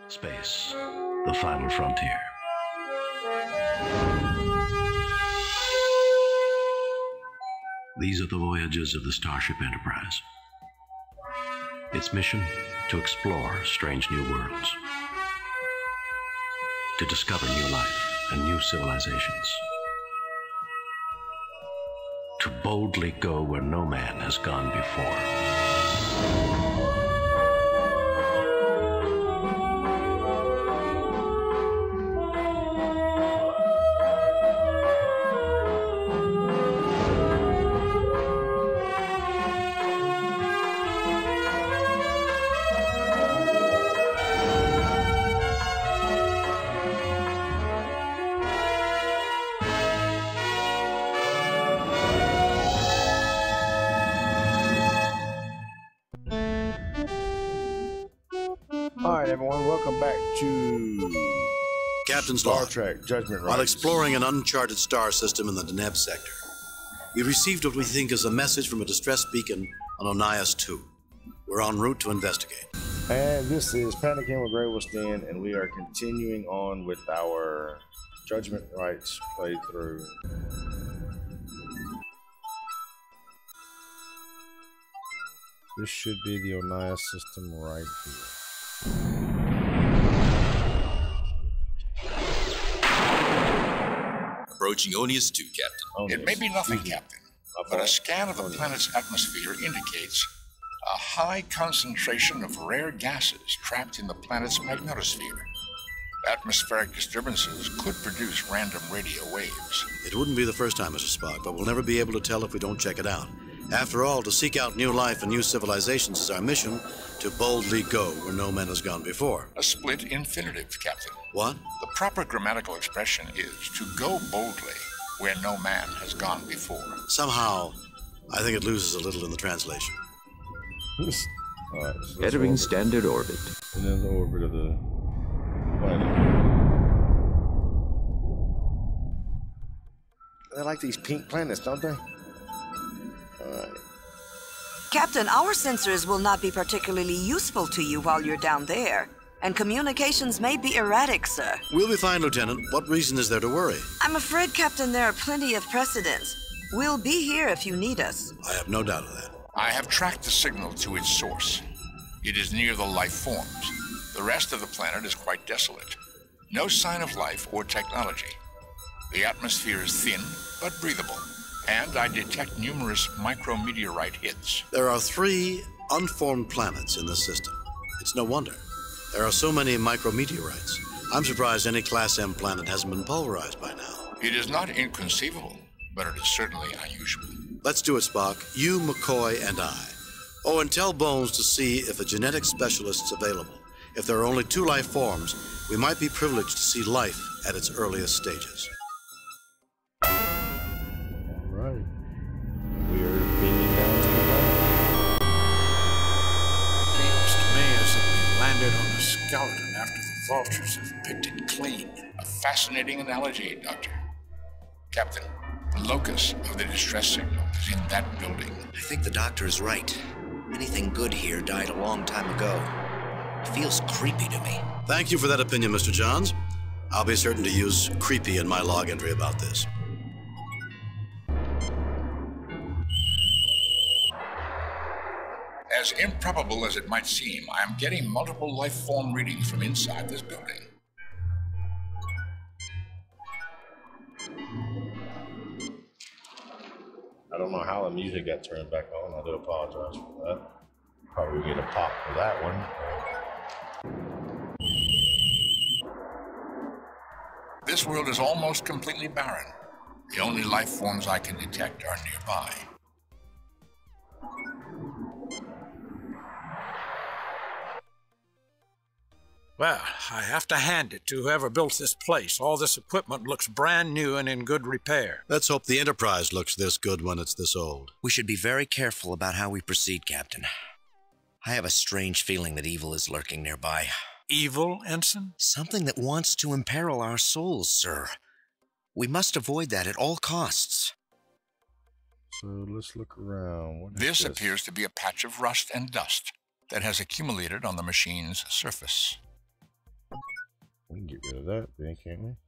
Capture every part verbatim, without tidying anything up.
Space, the final frontier. These are the voyages of the Starship Enterprise. Its mission, to explore strange new worlds, to discover new life and new civilizations, to boldly go where no man has gone before. Alright everyone, welcome back to Captain's Star Log. Trek Judgment While Rights. exploring an uncharted star system in the Deneb sector, we received what we think is a message from a distress beacon on Onias two. We're en route to investigate. And this is Panicking with Grey Westin, and we are continuing on with our Judgment Rights playthrough. This should be the Onias system right here. Approaching Onias two, Captain. It may be nothing, Captain, but a scan of the planet's atmosphere indicates a high concentration of rare gases trapped in the planet's magnetosphere. Atmospheric disturbances could produce random radio waves. It wouldn't be the first time, Mister Spock, but we'll never be able to tell if we don't check it out. After all, to seek out new life and new civilizations is our mission, to boldly go where no man has gone before. A split infinitive, Captain. What? The proper grammatical expression is to go boldly where no man has gone before. Somehow, I think it loses a little in the translation. All right, so Entering orbit. standard orbit. And then the orbit of the planet. They like these pink planets, don't they? Alright. Captain, our sensors will not be particularly useful to you while you're down there, and communications may be erratic, sir. We'll be fine, Lieutenant. What reason is there to worry? I'm afraid, Captain, there are plenty of precedents. We'll be here if you need us. I have no doubt of that. I have tracked the signal to its source. It is near the life forms. The rest of the planet is quite desolate. No sign of life or technology. The atmosphere is thin, but breathable. And I detect numerous micrometeorite hits. There are three unformed planets in this system. It's no wonder. There are so many micrometeorites. I'm surprised any Class M planet hasn't been pulverized by now. It is not inconceivable, but it is certainly unusual. Let's do it, Spock. You, McCoy, and I. Oh, and tell Bones to see if a genetic specialist is available. If there are only two life forms, we might be privileged to see life at its earliest stages. Alright. We are beaming down to the planet. Feels to me as if we've landed on a skeleton after the vultures have picked it clean. A fascinating analogy, Doctor. Captain, the locus of the distress signal is in that building. I think the doctor is right. Anything good here died a long time ago. It feels creepy to me. Thank you for that opinion, Mister Johns. I'll be certain to use creepy in my log entry about this. As improbable as it might seem, I am getting multiple life form readings from inside this building. I don't know how the music got turned back on. I do apologize for that. Probably get a pop for that one. This world is almost completely barren. The only life forms I can detect are nearby. Well, I have to hand it to whoever built this place. All this equipment looks brand new and in good repair. Let's hope the Enterprise looks this good when it's this old. We should be very careful about how we proceed, Captain. I have a strange feeling that evil is lurking nearby. Evil, Ensign? Something that wants to imperil our souls, sir. We must avoid that at all costs. So let's look around. What is This this appears to be a patch of rust and dust that has accumulated on the machine's surface. of that, then, can't we?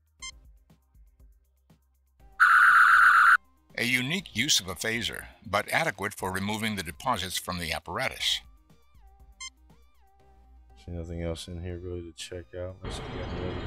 A unique use of a phaser, but adequate for removing the deposits from the apparatus. There's nothing else in here really to check out. Let's get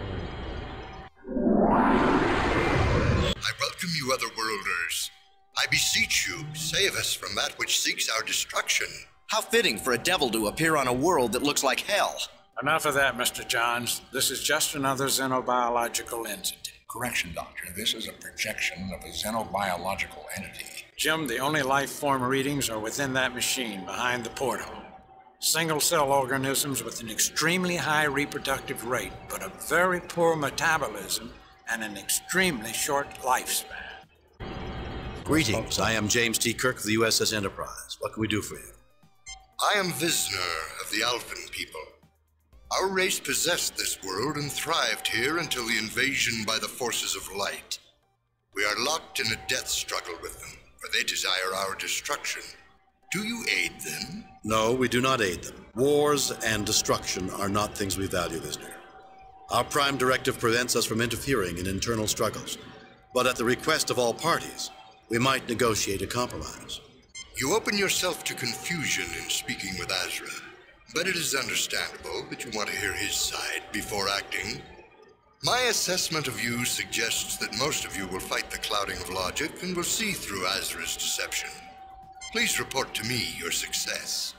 I welcome you, otherworlders. I beseech you, save us from that which seeks our destruction. How fitting for a devil to appear on a world that looks like hell. Enough of that, Mister Johns. This is just another xenobiological entity. Correction, Doctor. This is a projection of a xenobiological entity. Jim, the only life form readings are within that machine behind the portal. Single-cell organisms with an extremely high reproductive rate, but a very poor metabolism and an extremely short lifespan. Greetings. I am James T. Kirk of the U S S Enterprise. What can we do for you? I am Visner of the Alphen people. Our race possessed this world and thrived here until the invasion by the forces of light. We are locked in a death struggle with them, for they desire our destruction. Do you aid them? No, we do not aid them. Wars and destruction are not things we value, Visner. Our prime directive prevents us from interfering in internal struggles, but at the request of all parties, we might negotiate a compromise. You open yourself to confusion in speaking with Azra, but it is understandable that you want to hear his side before acting. My assessment of you suggests that most of you will fight the clouding of logic and will see through Azra's deception. Please report to me your success.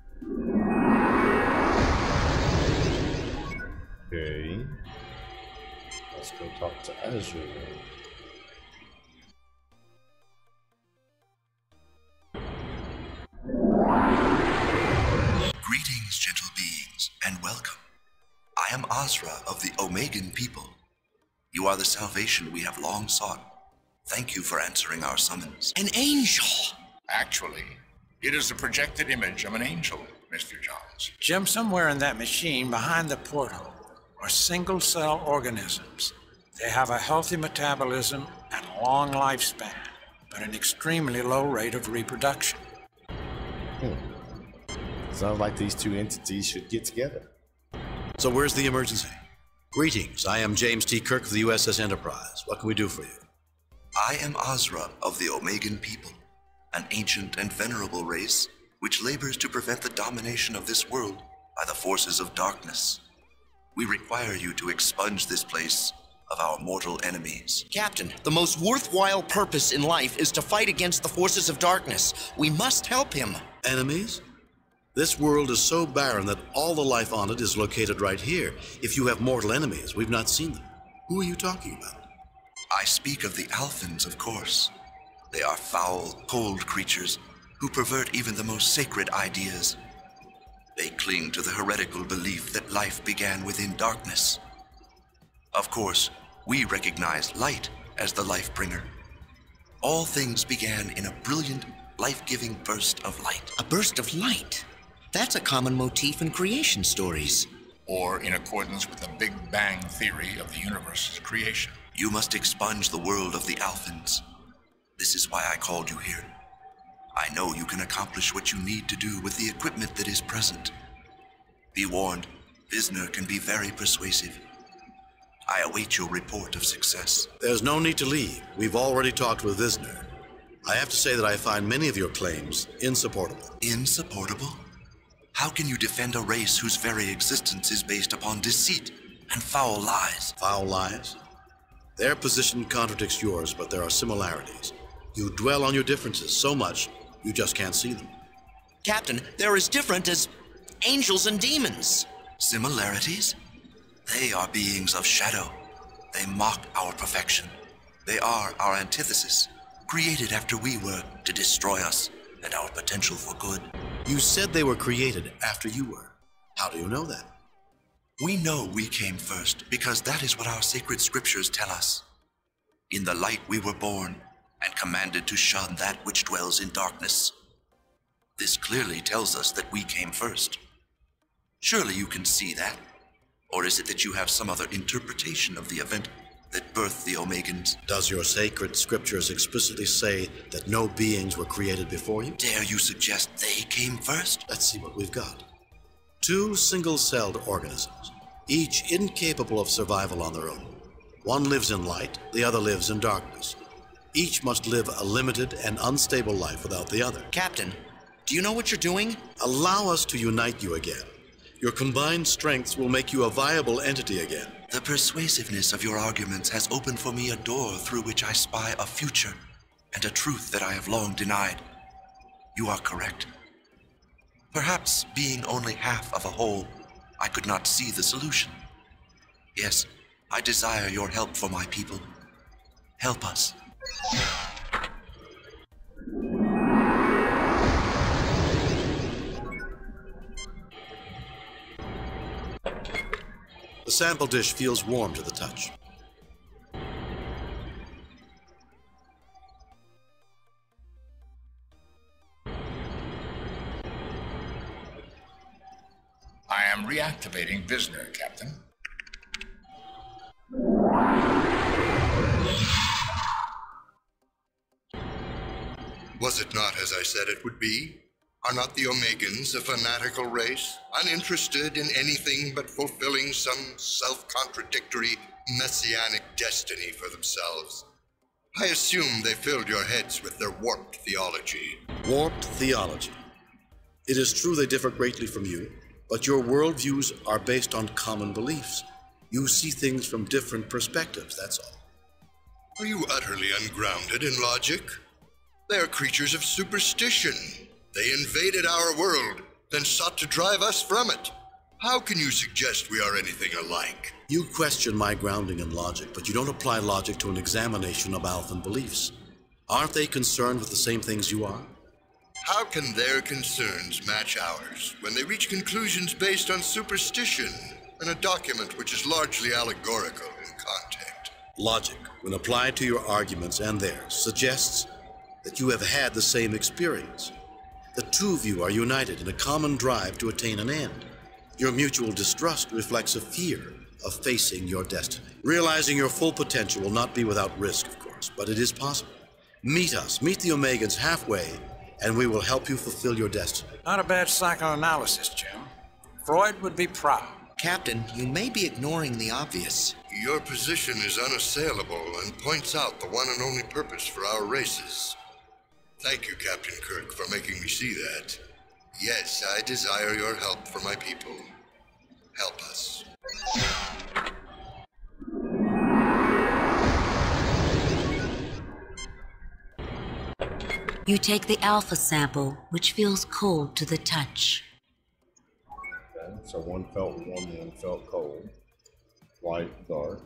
Okay. Let's go talk to Azra. Greetings, gentle beings, and welcome. I am Azra of the Omegan people. You are the salvation we have long sought. Thank you for answering our summons. An angel! Actually, it is the projected image of an angel, Mister Johns. Jim, somewhere in that machine behind the portal are single-cell organisms. They have a healthy metabolism and a long lifespan, but an extremely low rate of reproduction. Hmm. Sounds like these two entities should get together. So where's the emergency? Greetings. I am James T. Kirk of the U S S Enterprise. What can we do for you? I am Azra of the Omegan people, an ancient and venerable race which labors to prevent the domination of this world by the forces of darkness. We require you to expunge this place of our mortal enemies. Captain, the most worthwhile purpose in life is to fight against the forces of darkness. We must help him. Enemies? This world is so barren that all the life on it is located right here. If you have mortal enemies, we've not seen them. Who are you talking about? I speak of the Alphens, of course. They are foul, cold creatures who pervert even the most sacred ideas. They cling to the heretical belief that life began within darkness. Of course, we recognize light as the life bringer. All things began in a brilliant, life-giving burst of light. A burst of light? That's a common motif in creation stories. Or in accordance with the Big Bang theory of the universe's creation. You must expunge the world of the Alphens. This is why I called you here. I know you can accomplish what you need to do with the equipment that is present. Be warned, Visner can be very persuasive. I await your report of success. There's no need to leave. We've already talked with Visner. I have to say that I find many of your claims insupportable. Insupportable? How can you defend a race whose very existence is based upon deceit and foul lies? Foul lies? Their position contradicts yours, but there are similarities. You dwell on your differences so much, you just can't see them. Captain, they're as different as angels and demons. Similarities? They are beings of shadow. They mock our perfection. They are our antithesis, created after we were to destroy us and our potential for good. You said they were created after you were. How do you know that? We know we came first because that is what our sacred scriptures tell us. In the light we were born and commanded to shun that which dwells in darkness. This clearly tells us that we came first. Surely you can see that. Or is it that you have some other interpretation of the event that birthed the Omegans? Does your sacred scriptures explicitly say that no beings were created before you? Dare you suggest they came first? Let's see what we've got. Two single-celled organisms, each incapable of survival on their own. One lives in light, the other lives in darkness. Each must live a limited and unstable life without the other. Captain, do you know what you're doing? Allow us to unite you again. Your combined strengths will make you a viable entity again. The persuasiveness of your arguments has opened for me a door through which I spy a future and a truth that I have long denied. You are correct. Perhaps being only half of a whole, I could not see the solution. Yes, I desire your help for my people. Help us. The sample dish feels warm to the touch. I am reactivating Visner, Captain. Was it not as I said it would be? Are not the Omegans a fanatical race, uninterested in anything but fulfilling some self-contradictory messianic destiny for themselves? I assume they filled your heads with their warped theology. Warped theology. It is true they differ greatly from you, but your worldviews are based on common beliefs. You see things from different perspectives, that's all. Are you utterly ungrounded in logic? They are creatures of superstition. They invaded our world, then sought to drive us from it. How can you suggest we are anything alike? You question my grounding in logic, but you don't apply logic to an examination of Alphen beliefs. Aren't they concerned with the same things you are? How can their concerns match ours when they reach conclusions based on superstition and a document which is largely allegorical in content? Logic, when applied to your arguments and theirs, suggests that you have had the same experience. The two of you are united in a common drive to attain an end. Your mutual distrust reflects a fear of facing your destiny. Realizing your full potential will not be without risk, of course, but it is possible. Meet us, meet the Omegans halfway, and we will help you fulfill your destiny. Not a bad psychoanalysis, Jim. Freud would be proud. Captain, you may be ignoring the obvious. Your position is unassailable and points out the one and only purpose for our races. Thank you, Captain Kirk, for making me see that. Yes, I desire your help for my people. Help us. You take the alpha sample, which feels cold to the touch. Okay, so one felt warm, one felt cold. Light, dark.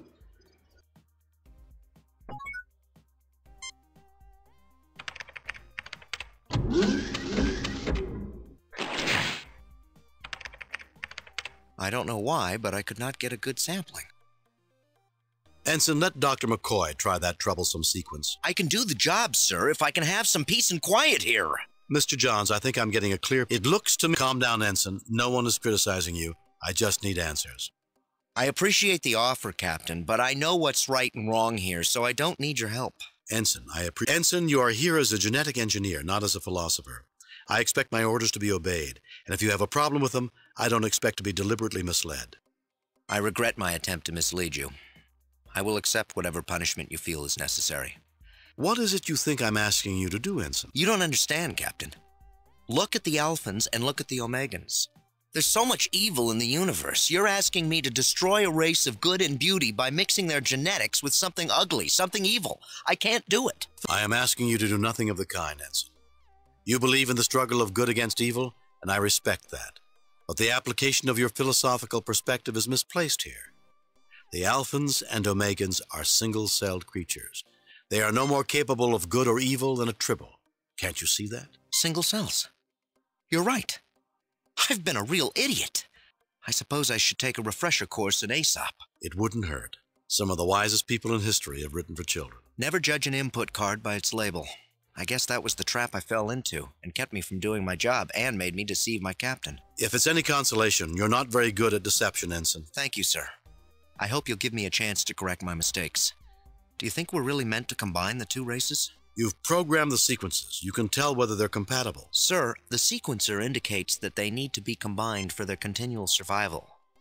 I don't know why, but I could not get a good sampling. Ensign, let Doctor McCoy try that troublesome sequence. I can do the job, sir, if I can have some peace and quiet here. Mister Johns, I think I'm getting a clear... It looks to me... Calm down, Ensign. No one is criticizing you. I just need answers. I appreciate the offer, Captain, but I know what's right and wrong here, so I don't need your help. Ensign, I appreciate... Ensign, you are here as a genetic engineer, not as a philosopher. I expect my orders to be obeyed, and if you have a problem with them, I don't expect to be deliberately misled. I regret my attempt to mislead you. I will accept whatever punishment you feel is necessary. What is it you think I'm asking you to do, Ensign? You don't understand, Captain. Look at the Alphans and look at the Omegans. There's so much evil in the universe. You're asking me to destroy a race of good and beauty by mixing their genetics with something ugly, something evil. I can't do it. I am asking you to do nothing of the kind, Ensign. You believe in the struggle of good against evil, and I respect that. But the application of your philosophical perspective is misplaced here. The Alphans and Omegans are single-celled creatures. They are no more capable of good or evil than a tribble. Can't you see that? Single cells. You're right. I've been a real idiot. I suppose I should take a refresher course in Aesop. It wouldn't hurt. Some of the wisest people in history have written for children. Never judge an input card by its label. I guess that was the trap I fell into, and kept me from doing my job, and made me deceive my captain. If it's any consolation, you're not very good at deception, Ensign. Thank you, sir. I hope you'll give me a chance to correct my mistakes. Do you think we're really meant to combine the two races? You've programmed the sequences. You can tell whether they're compatible. Sir, the sequencer indicates that they need to be combined for their continual survival.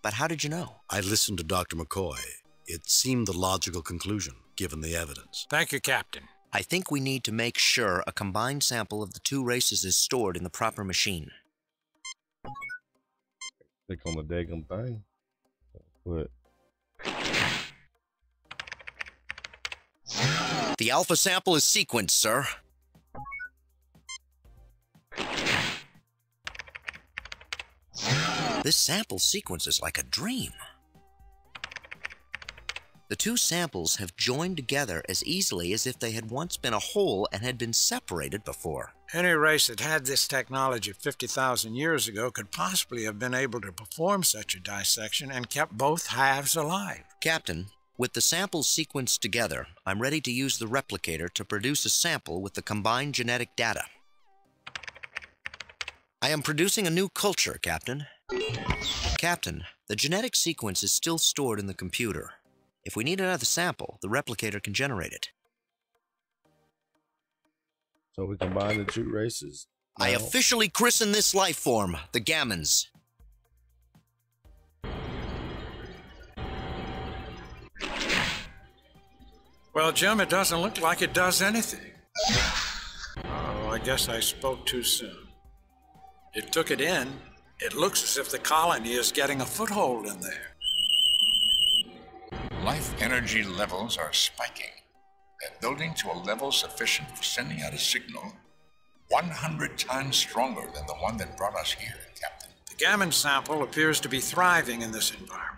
But how did you know? I listened to Doctor McCoy. It seemed the logical conclusion, given the evidence. Thank you, Captain. I think we need to make sure a combined sample of the two races is stored in the proper machine. Click on the daggum thing. What? The alpha sample is sequenced, sir. This sample sequence is like a dream. The two samples have joined together as easily as if they had once been a whole and had been separated before. Any race that had this technology fifty thousand years ago could possibly have been able to perform such a dissection and kept both halves alive. Captain, with the samples sequenced together, I'm ready to use the replicator to produce a sample with the combined genetic data. I am producing a new culture, Captain. Captain, the genetic sequence is still stored in the computer. If we need another sample, the replicator can generate it. So we combine the two races? I No. officially christen this life form, the Gammons. Well, Jim, it doesn't look like it does anything. Oh, I guess I spoke too soon. It took it in. It looks as if the colony is getting a foothold in there. Life energy levels are spiking. They're building to a level sufficient for sending out a signal one hundred times stronger than the one that brought us here, Captain. The Gammon sample appears to be thriving in this environment.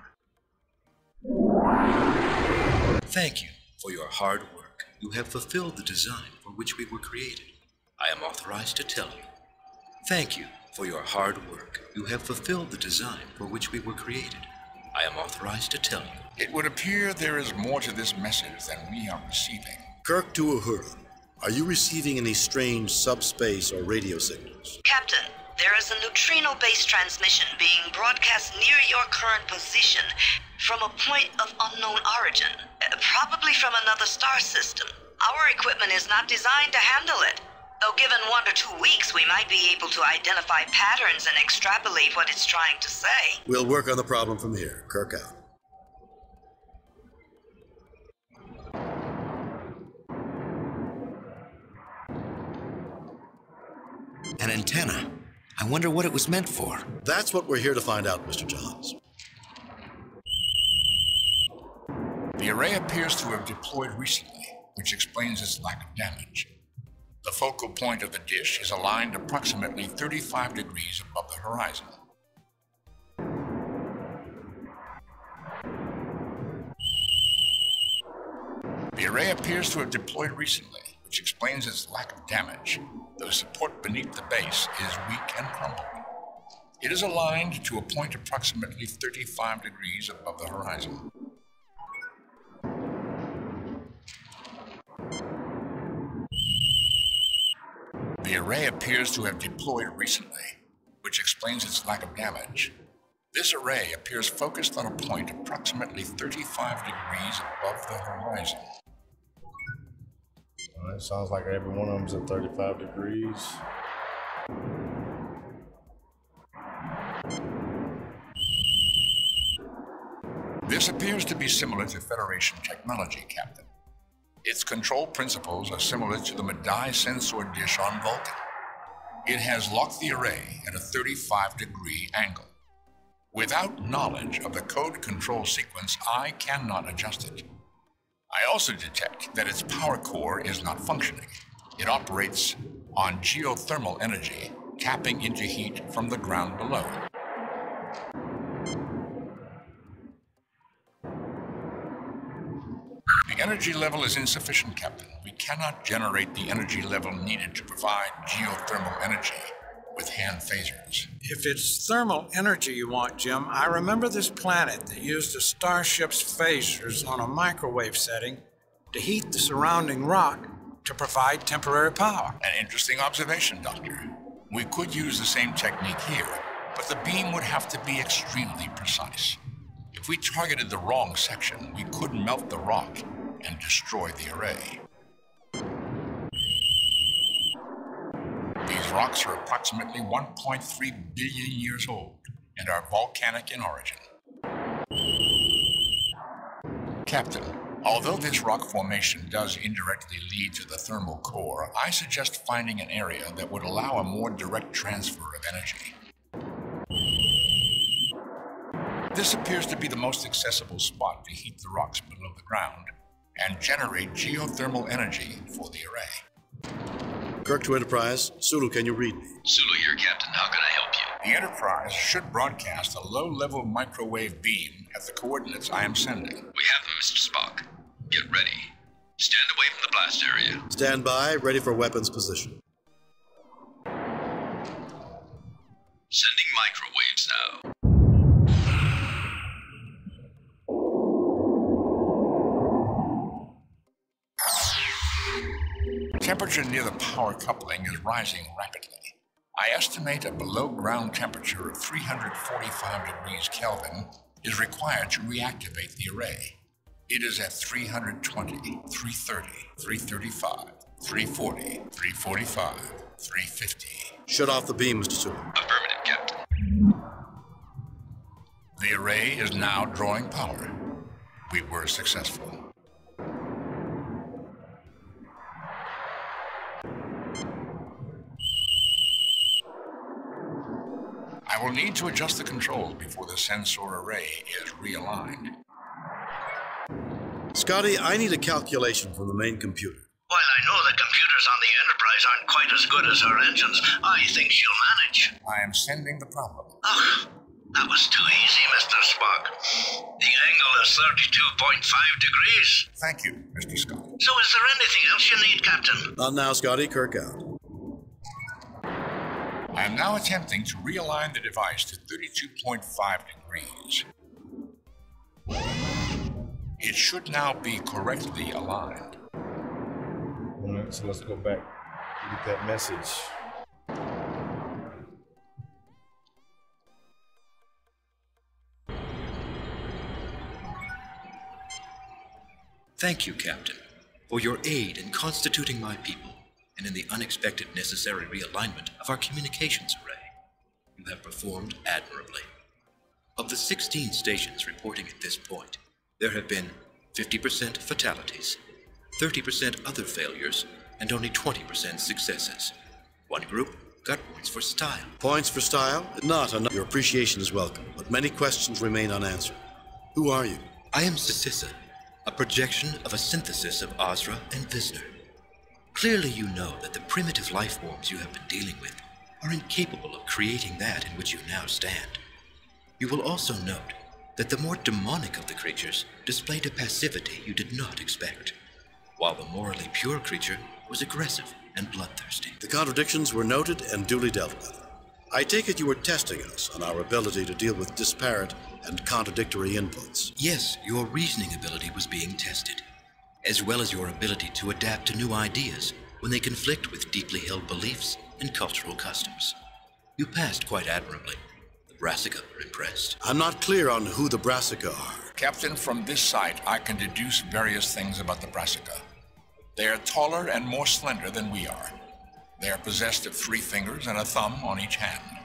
Thank you for your hard work. You have fulfilled the design for which we were created. I am authorized to tell you. Thank you for your hard work. You have fulfilled the design for which we were created. I am authorized to tell you. It would appear there is more to this message than we are receiving. Kirk to Uhura, are you receiving any strange subspace or radio signals? Captain, there is a neutrino-based transmission being broadcast near your current position from a point of unknown origin, uh, probably from another star system. Our equipment is not designed to handle it. Though given one or two weeks, we might be able to identify patterns and extrapolate what it's trying to say. We'll work on the problem from here. Kirk out. An antenna. I wonder what it was meant for. That's what we're here to find out, Mister Johns. The array appears to have deployed recently, which explains its lack of damage. The focal point of the dish is aligned approximately thirty-five degrees above the horizon. The array appears to have deployed recently, which explains its lack of damage, though support beneath the base is weak and crumbled. It is aligned to a point approximately thirty-five degrees above the horizon. The array appears to have deployed recently, which explains its lack of damage. This array appears focused on a point approximately thirty-five degrees above the horizon. All right, sounds like every one of them's at thirty-five degrees. This appears to be similar to Federation technology, Captain. Its control principles are similar to the Madai sensor dish on Vulcan. It has locked the array at a thirty-five degree angle. Without knowledge of the code control sequence, I cannot adjust it. I also detect that its power core is not functioning. It operates on geothermal energy, tapping into heat from the ground below. The energy level is insufficient, Captain. We cannot generate the energy level needed to provide geothermal energy with hand phasers. If it's thermal energy you want, Jim, I remember this planet that used a starship's phasers on a microwave setting to heat the surrounding rock to provide temporary power. An interesting observation, Doctor. We could use the same technique here, but the beam would have to be extremely precise. If we targeted the wrong section, we could melt the rock and destroy the array. These rocks are approximately one point three billion years old and are volcanic in origin. Captain, although this rock formation does indirectly lead to the thermal core, I suggest finding an area that would allow a more direct transfer of energy. This appears to be the most accessible spot to heat the rocks below the ground and generate geothermal energy for the array. Kirk to Enterprise. Sulu, can you read me? Sulu here, Captain. How can I help you? The Enterprise should broadcast a low-level microwave beam at the coordinates I am sending. We have them, Mister Spock. Get ready. Stand away from the blast area. Stand by, ready for weapons position. Sending microwaves now. Temperature near the power coupling is rising rapidly. I estimate a below-ground temperature of three hundred forty-five degrees Kelvin is required to reactivate the array. It is at three hundred twenty, three thirty, three thirty-five, three forty, three forty-five, three fifty. Shut off the beam, Mister Sulu. Affirmative, Captain. The array is now drawing power. We were successful. I will need to adjust the controls before the sensor array is realigned. Scotty, I need a calculation from the main computer. While I know the computers on the Enterprise aren't quite as good as her engines, I think she'll manage. I am sending the problem. Oh, that was too easy, Mister Spock. The angle is thirty-two point five degrees. Thank you, Mister Scott. So is there anything else you need, Captain? Not now, Scotty. Kirk out. I am now attempting to realign the device to thirty-two point five degrees. It should now be correctly aligned. All right, so let's go back and get that message. Thank you, Captain, for your aid in constituting my people and in the unexpected necessary realignment of our communications array. You have performed admirably. Of the sixteen stations reporting at this point, there have been fifty percent fatalities, thirty percent other failures, and only twenty percent successes. One group got points for style. Points for style? Not enough. Your appreciation is welcome, but many questions remain unanswered. Who are you? I am Satissa, a projection of a synthesis of Azra and Visner. Clearly you know that the primitive life forms you have been dealing with are incapable of creating that in which you now stand. You will also note that the more demonic of the creatures displayed a passivity you did not expect, while the morally pure creature was aggressive and bloodthirsty. The contradictions were noted and duly dealt with. I take it you were testing us on our ability to deal with disparate and contradictory inputs. Yes, your reasoning ability was being tested, as well as your ability to adapt to new ideas when they conflict with deeply held beliefs and cultural customs. You passed quite admirably. The Brassica were impressed. I'm not clear on who the Brassica are. Captain, from this site, I can deduce various things about the Brassica. They are taller and more slender than we are. They are possessed of three fingers and a thumb on each hand.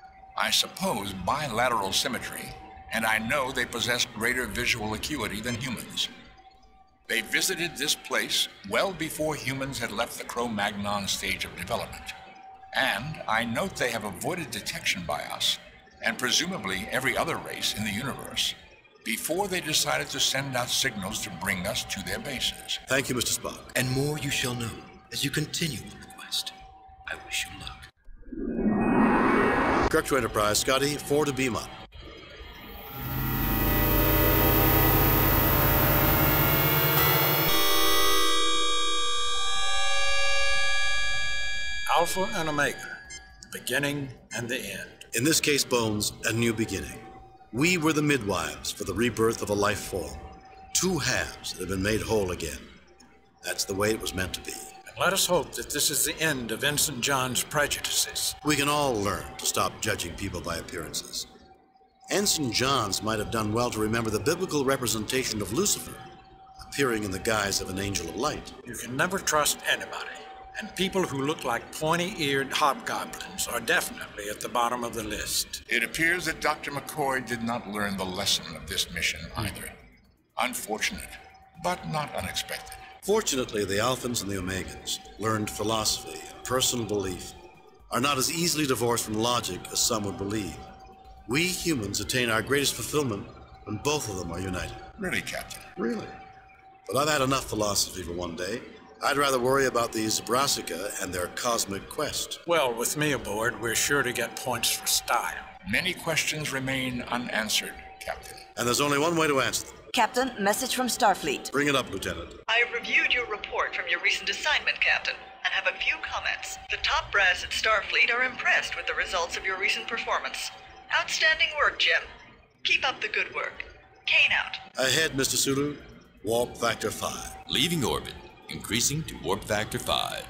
I suppose bilateral symmetry, and I know they possess greater visual acuity than humans. They visited this place well before humans had left the Cro-Magnon stage of development. And I note they have avoided detection by us, and presumably every other race in the universe, before they decided to send out signals to bring us to their bases. Thank you, Mister Spock. And more you shall know as you continue on the quest. I wish you luck. Kirk to Enterprise. Scotty, four to beam up. Alpha and Omega, the beginning and the end. In this case, Bones, a new beginning. We were the midwives for the rebirth of a life form. Two halves that have been made whole again. That's the way it was meant to be. And let us hope that this is the end of Ensign John's prejudices. We can all learn to stop judging people by appearances. Ensign Johns might have done well to remember the biblical representation of Lucifer, appearing in the guise of an angel of light. You can never trust anybody. And people who look like pointy-eared hobgoblins are definitely at the bottom of the list. It appears that Doctor McCoy did not learn the lesson of this mission either. Unfortunate, but not unexpected. Fortunately, the Alphans and the Omegans learned philosophy and personal belief are not as easily divorced from logic as some would believe. We humans attain our greatest fulfillment when both of them are united. Really, Captain? Really. But I've had enough philosophy for one day. I'd rather worry about these Brassica and their cosmic quest. Well, with me aboard, we're sure to get points for style. Many questions remain unanswered, Captain. And there's only one way to answer them. Captain, message from Starfleet. Bring it up, Lieutenant. I reviewed your report from your recent assignment, Captain, and have a few comments. The top brass at Starfleet are impressed with the results of your recent performance. Outstanding work, Jim. Keep up the good work. Kane out. Ahead, Mister Sulu. Warp Factor five. Leaving orbit. Increasing to Warp Factor five.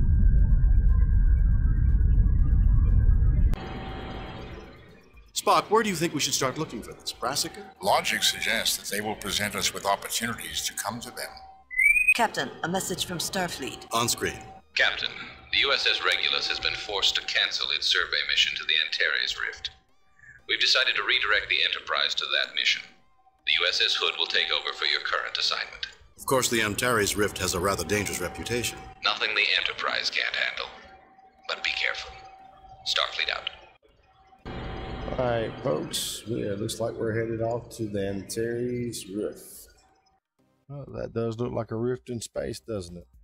Spock, where do you think we should start looking for this? Brassica? Logic suggests that they will present us with opportunities to come to them. Captain, a message from Starfleet. On screen. Captain, the U S S Regulus has been forced to cancel its survey mission to the Antares Rift. We've decided to redirect the Enterprise to that mission. The U S S Hood will take over for your current assignment. Of course, the Antares Rift has a rather dangerous reputation. Nothing the Enterprise can't handle. But be careful. Starfleet out. Alright, folks. Yeah, it looks like we're headed off to the Antares Rift. Oh, that does look like a rift in space, doesn't it?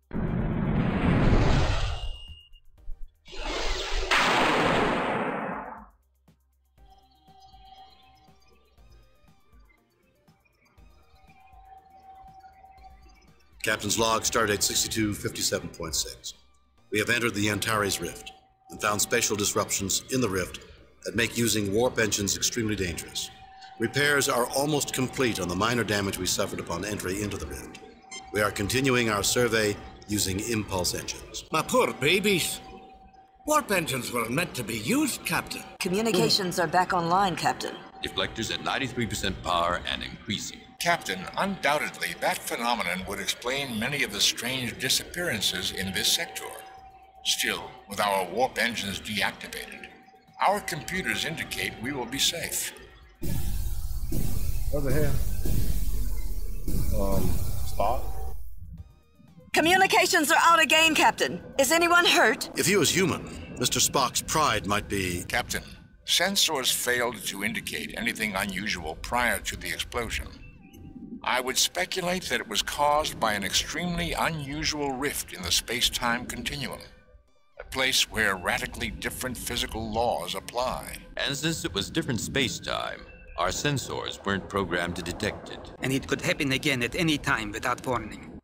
Captain's log, stardate sixty-two fifty-seven point six. We have entered the Antares Rift and found spatial disruptions in the rift that make using warp engines extremely dangerous. Repairs are almost complete on the minor damage we suffered upon entry into the rift. We are continuing our survey using impulse engines. My poor babies. Warp engines were meant to be used, Captain. Communications are back online, Captain. Deflectors at ninety-three percent power and increasing. Captain, undoubtedly that phenomenon would explain many of the strange disappearances in this sector. Still, with our warp engines deactivated, our computers indicate we will be safe. What the hell? Um, Spock? Communications are out again, Captain. Is anyone hurt? If he was human, Mister Spock's pride might be... Captain, sensors failed to indicate anything unusual prior to the explosion. I would speculate that it was caused by an extremely unusual rift in the space-time continuum. A place where radically different physical laws apply. And since it was different space-time, our sensors weren't programmed to detect it. And it could happen again at any time without warning.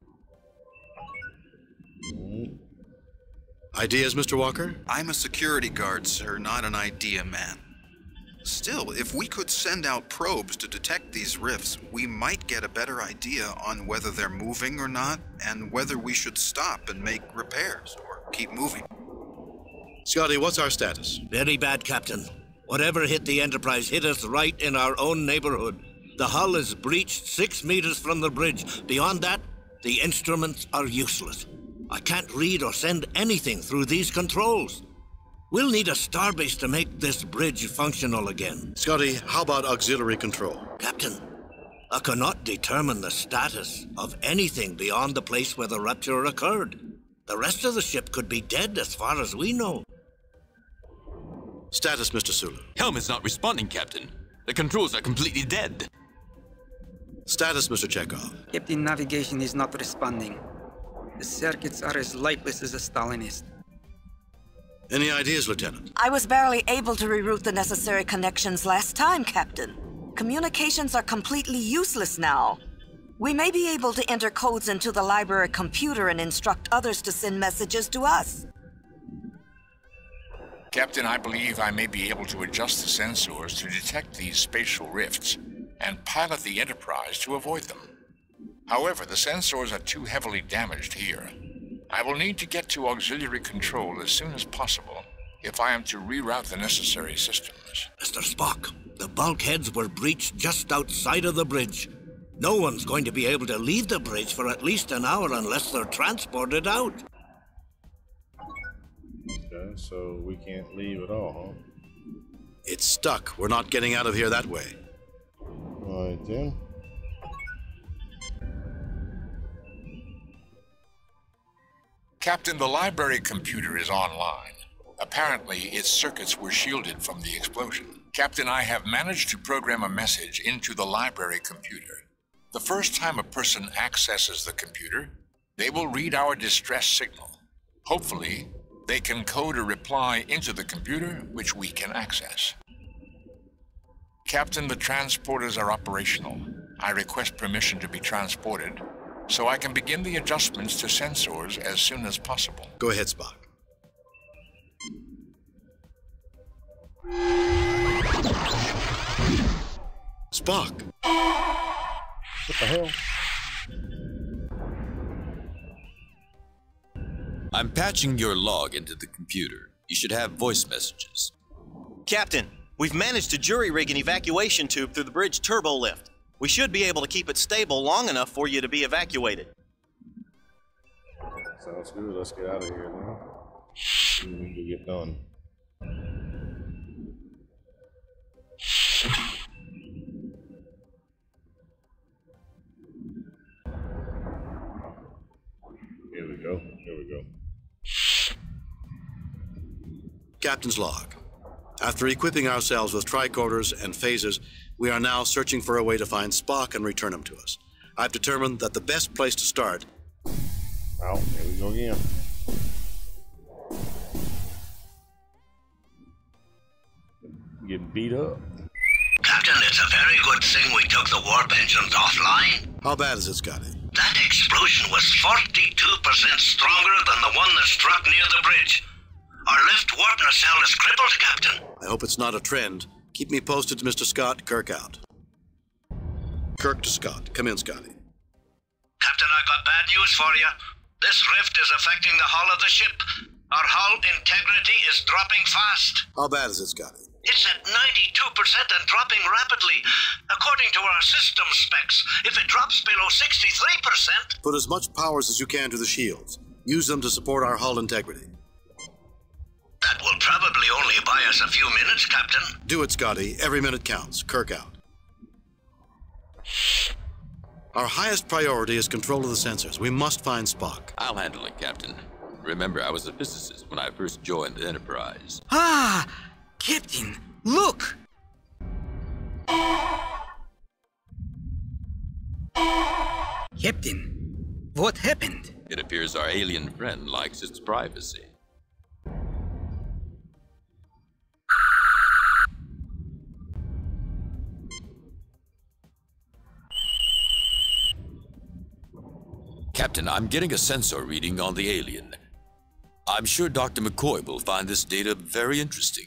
Ideas, Mister Walker? I'm a security guard, sir, not an idea man. Still, if we could send out probes to detect these rifts, we might get a better idea on whether they're moving or not, and whether we should stop and make repairs or keep moving. Scotty, what's our status? Very bad, Captain. Whatever hit the Enterprise hit us right in our own neighborhood. The hull is breached six meters from the bridge. Beyond that, the instruments are useless. I can't read or send anything through these controls. We'll need a starbase to make this bridge functional again. Scotty, how about auxiliary control? Captain, I cannot determine the status of anything beyond the place where the rupture occurred. The rest of the ship could be dead as far as we know. Status, Mister Sulu. Helm is not responding, Captain. The controls are completely dead. Status, Mister Chekhov. Captain, navigation is not responding. The circuits are as lifeless as a Stalinist. Any ideas, Lieutenant? I was barely able to reroute the necessary connections last time, Captain. Communications are completely useless now. We may be able to enter codes into the library computer and instruct others to send messages to us. Captain, I believe I may be able to adjust the sensors to detect these spatial rifts and pilot the Enterprise to avoid them. However, the sensors are too heavily damaged here. I will need to get to auxiliary control as soon as possible if I am to reroute the necessary systems. Mister Spock, the bulkheads were breached just outside of the bridge. No one's going to be able to leave the bridge for at least an hour unless they're transported out. Okay, so we can't leave at all, huh? It's stuck. We're not getting out of here that way. All right, then. Captain, the library computer is online. Apparently, its circuits were shielded from the explosion. Captain, I have managed to program a message into the library computer. The first time a person accesses the computer, they will read our distress signal. Hopefully, they can code a reply into the computer, which we can access. Captain, the transporters are operational. I request permission to be transported, so I can begin the adjustments to sensors as soon as possible. Go ahead, Spock. Spock! What the hell? I'm patching your log into the computer. You should have voice messages. Captain, we've managed to jury-rig an evacuation tube through the bridge turbo lift. We should be able to keep it stable long enough for you to be evacuated. Sounds good. Let's get out of here now. We need to get done. Here we go. Here we go. Captain's log. After equipping ourselves with tricorders and phasers, we are now searching for a way to find Spock and return him to us. I've determined that the best place to start... Oh, here we go again. Getting beat up. Captain, it's a very good thing we took the warp engines offline. How bad is it, Scotty? That explosion was forty-two percent stronger than the one that struck near the bridge. Our left warp nacelle is crippled, Captain. I hope it's not a trend. Keep me posted, Mister Scott. Kirk out. Kirk to Scott. Come in, Scotty. Captain, I got bad news for you. This rift is affecting the hull of the ship. Our hull integrity is dropping fast. How bad is it, Scotty? It's at ninety-two percent and dropping rapidly. According to our system specs, if it drops below sixty-three percent... Put as much powers as you can to the shields. Use them to support our hull integrity. That will probably only buy us a few minutes, Captain. Do it, Scotty. Every minute counts. Kirk out. Our highest priority is control of the sensors. We must find Spock. I'll handle it, Captain. Remember, I was a physicist when I first joined the Enterprise. Ah! Captain, look! Captain, what happened? It appears our alien friend likes its privacy. Captain, I'm getting a sensor reading on the alien. I'm sure Doctor McCoy will find this data very interesting.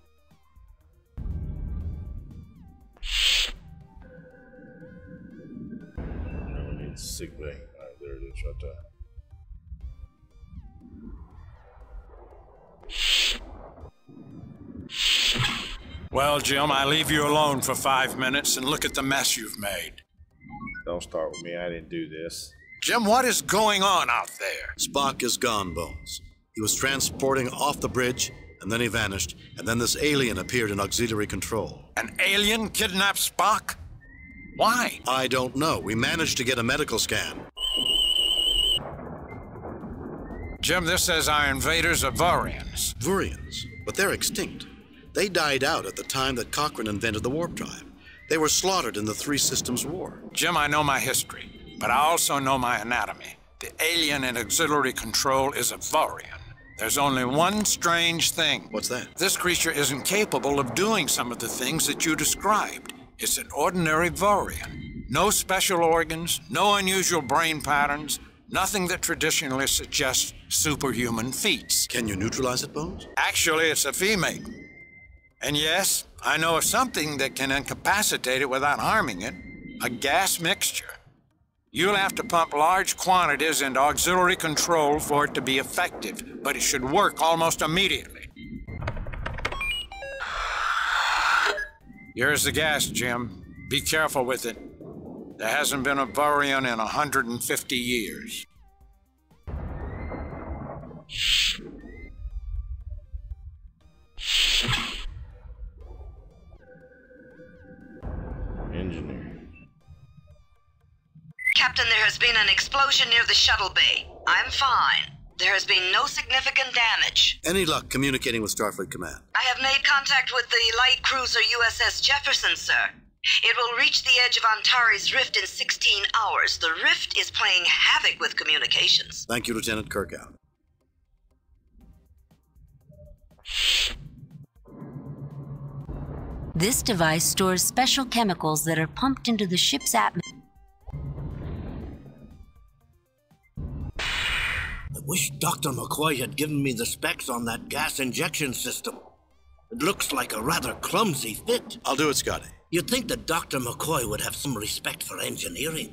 Now we need sick bay. Alright, there it is right there. Well, Jim, I leave you alone for five minutes and look at the mess you've made. Don't start with me. I didn't do this. Jim, what is going on out there? Spock is gone, Bones. He was transporting off the bridge, and then he vanished, and then this alien appeared in auxiliary control. An alien kidnapped Spock? Why? I don't know. We managed to get a medical scan. Jim, this says our invaders are Vurians. Vurians? But they're extinct. They died out at the time that Cochrane invented the warp drive. They were slaughtered in the Three Systems War. Jim, I know my history. But I also know my anatomy. The alien in auxiliary control is a Vurian. There's only one strange thing. What's that? This creature isn't capable of doing some of the things that you described. It's an ordinary Vurian. No special organs, no unusual brain patterns, nothing that traditionally suggests superhuman feats. Can you neutralize it, Bones? Actually, it's a female. And yes, I know of something that can incapacitate it without harming it. A gas mixture. You'll have to pump large quantities into auxiliary control for it to be effective, but it should work almost immediately. Here's the gas, Jim. Be careful with it. There hasn't been a Vurian in one hundred fifty years. Engineer. Captain, there has been an explosion near the shuttle bay. I'm fine. There has been no significant damage. Any luck communicating with Starfleet Command? I have made contact with the light cruiser U S S Jefferson, sir. It will reach the edge of Antares Rift in sixteen hours. The Rift is playing havoc with communications. Thank you, Lieutenant Kirkout. This device stores special chemicals that are pumped into the ship's atmosphere. I wish Doctor McCoy had given me the specs on that gas injection system. It looks like a rather clumsy fit. I'll do it, Scotty. You'd think that Doctor McCoy would have some respect for engineering.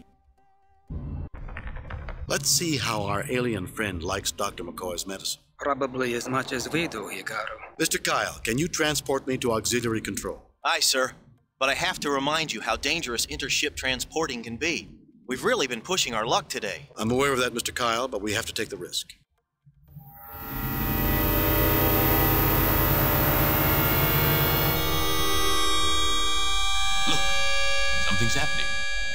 Let's see how our alien friend likes Doctor McCoy's medicine. Probably as much as we do, Hikaru. Mister Kyle, can you transport me to auxiliary control? Aye, sir. But I have to remind you how dangerous intership transporting can be. We've really been pushing our luck today. I'm aware of that, Mister Kyle, but we have to take the risk. Look, something's happening.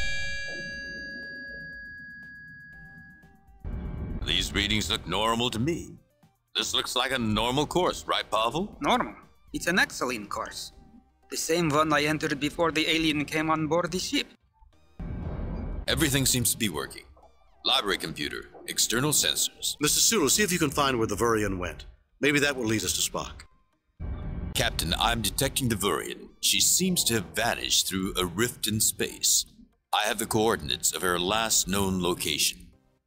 These readings look normal to me. This looks like a normal course, right, Pavel? Normal. It's an excellent course. The same one I entered before the alien came on board the ship. Everything seems to be working. Library computer, external sensors. Mister Sulu, see if you can find where the Vurian went. Maybe that will lead us to Spock. Captain, I'm detecting the Vurian. She seems to have vanished through a rift in space. I have the coordinates of her last known location.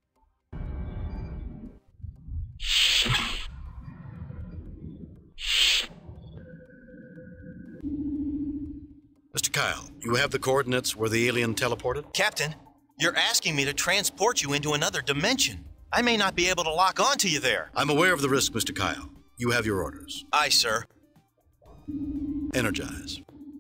Mister Kyle, you have the coordinates where the alien teleported? Captain, you're asking me to transport you into another dimension. I may not be able to lock onto you there. I'm aware of the risk, Mister Kyle. You have your orders. Aye, sir. Energize.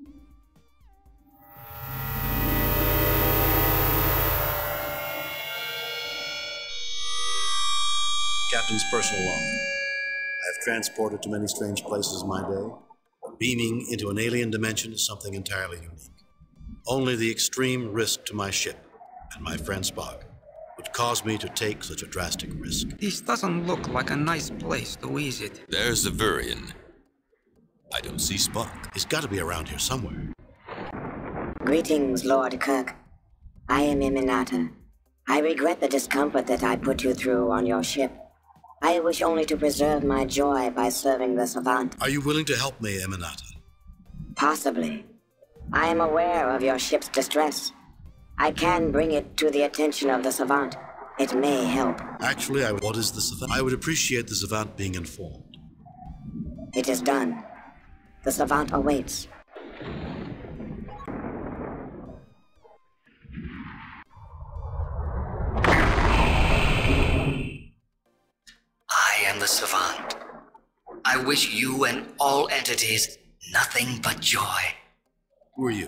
Captain's personal log. I have transported to many strange places in my day. Beaming into an alien dimension is something entirely unique. Only the extreme risk to my ship and my friend Spock would cause me to take such a drastic risk. This doesn't look like a nice place to visit. There's the Vurian. I don't see Spock. He's got to be around here somewhere. Greetings, Lord Kirk. I am Eminata. I regret the discomfort that I put you through on your ship. I wish only to preserve my joy by serving the Savant. Are you willing to help me, Eminata? Possibly. I am aware of your ship's distress. I can bring it to the attention of the Savant. It may help. Actually, I, what is the Savant? I would appreciate the Savant being informed. It is done. The Savant awaits. I am the Savant. I wish you and all entities nothing but joy. Who are you?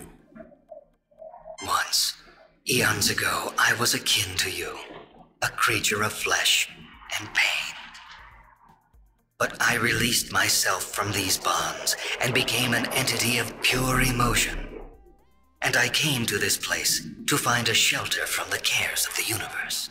Once, eons ago, I was akin to you, a creature of flesh and pain. But I released myself from these bonds and became an entity of pure emotion. And I came to this place to find a shelter from the cares of the universe.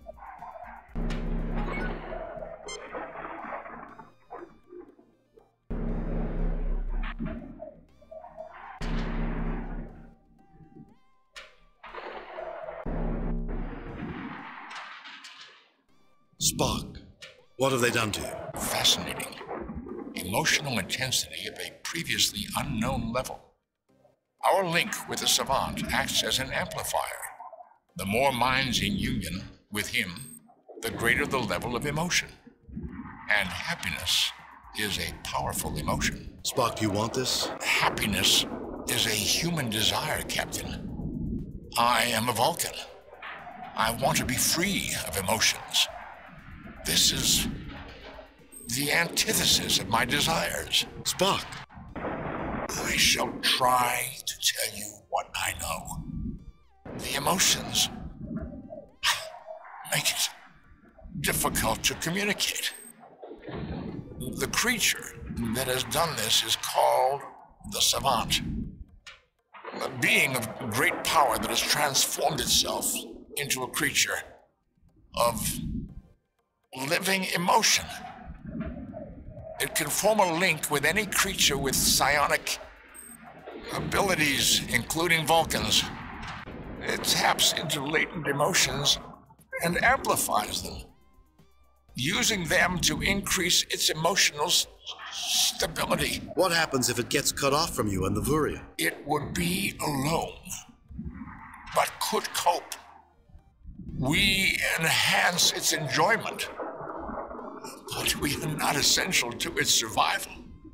Spock, what have they done to you? Fascinating. Emotional intensity of a previously unknown level. Our link with the Savant acts as an amplifier. The more minds in union with him, the greater the level of emotion. And happiness is a powerful emotion. Spock, do you want this? Happiness is a human desire, Captain. I am a Vulcan. I want to be free of emotions. This is the antithesis of my desires. Spock. I shall try to tell you what I know. The emotions make it difficult to communicate. The creature that has done this is called the Savant. A being of great power that has transformed itself into a creature of living emotion. It can form a link with any creature with psionic abilities, including Vulcans. It taps into latent emotions and amplifies them, using them to increase its emotional s- stability. What happens if it gets cut off from you and the Vuria? It would be alone, but could cope. We enhance its enjoyment, but we are not essential to its survival.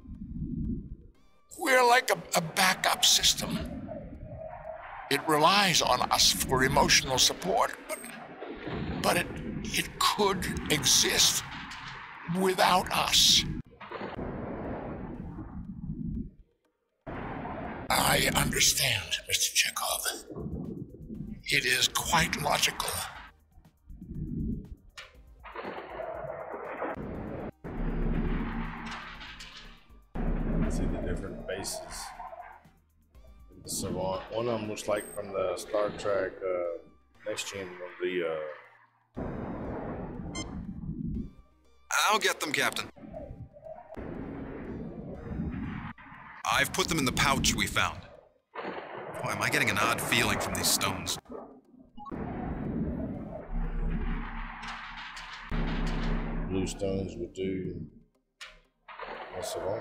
We're like a, a backup system. It relies on us for emotional support, but, but it, it could exist without us. I understand, Mister Chekhov. It is quite logical. See the different bases. So on, one of them looks like from the Star Trek uh, Next Gen, the uh, I'll get them, Captain. I've put them in the pouch we found. Boy, am I getting an odd feeling from these stones. blue stones would do. That's all.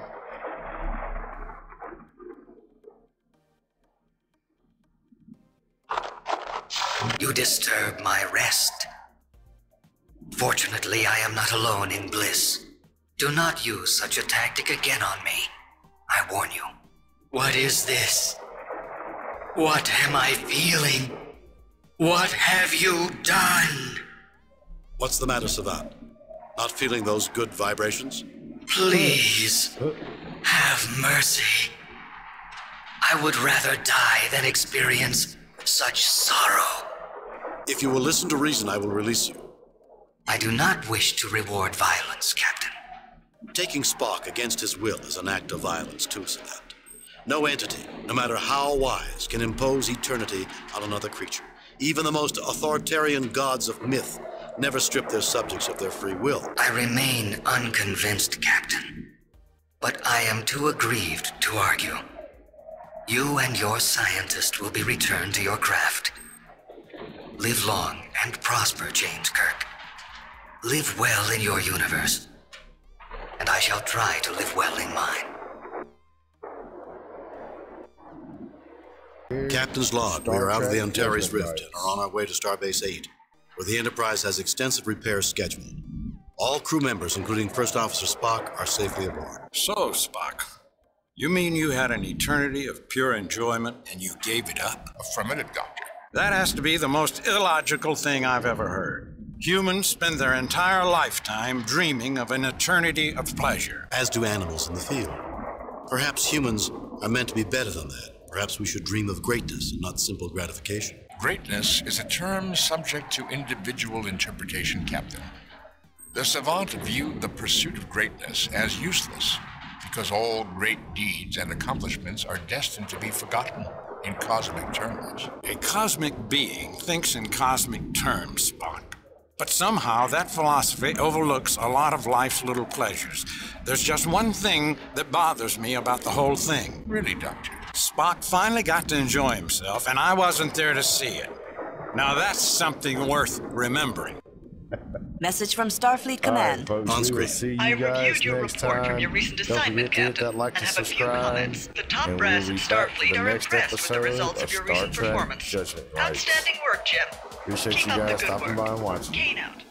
You disturb my rest. Fortunately, I am not alone in bliss. Do not use such a tactic again on me. I warn you. What is this? What am I feeling? What have you done? What's the matter, Savant? Not feeling those good vibrations? Please, have mercy. I would rather die than experience such sorrow. If you will listen to reason, I will release you. I do not wish to reward violence, Captain. Taking Spock against his will is an act of violence, too, Savant. No entity, no matter how wise, can impose eternity on another creature. Even the most authoritarian gods of myth never strip their subjects of their free will. I remain unconvinced, Captain. But I am too aggrieved to argue. You and your scientist will be returned to your craft. Live long and prosper, James Kirk. Live well in your universe. And I shall try to live well in mine. Captain's log, we are out of the Antares Rift and are on our way to Starbase eight, where the Enterprise has extensive repairs scheduled. All crew members, including First Officer Spock, are safely aboard. So, Spock, you mean you had an eternity of pure enjoyment and you gave it up? Affirmative, Doctor. That has to be the most illogical thing I've ever heard. Humans spend their entire lifetime dreaming of an eternity of pleasure. As do animals in the field. Perhaps humans are meant to be better than that. Perhaps we should dream of greatness and not simple gratification. Greatness is a term subject to individual interpretation, Captain. The savant viewed the pursuit of greatness as useless, because all great deeds and accomplishments are destined to be forgotten in cosmic terms. A cosmic being thinks in cosmic terms, Spock. But somehow that philosophy overlooks a lot of life's little pleasures. There's just one thing that bothers me about the whole thing. Really, Doctor? Spock finally got to enjoy himself, and I wasn't there to see it. Now that's something worth remembering. Message from Starfleet Command. All right, folks, On we will screen. see you I guys reviewed your next report time. from your recent Don't assignment, forget to hit Captain, that like and and have a few subscribe. comments. The top and brass we'll in be back for Starfleet the are next impressed with the episode results of your Star recent Trek performance. Judgment Rights. Outstanding work, Jim. Appreciate Keep you up the guys good stopping work. by and watching. Kane out.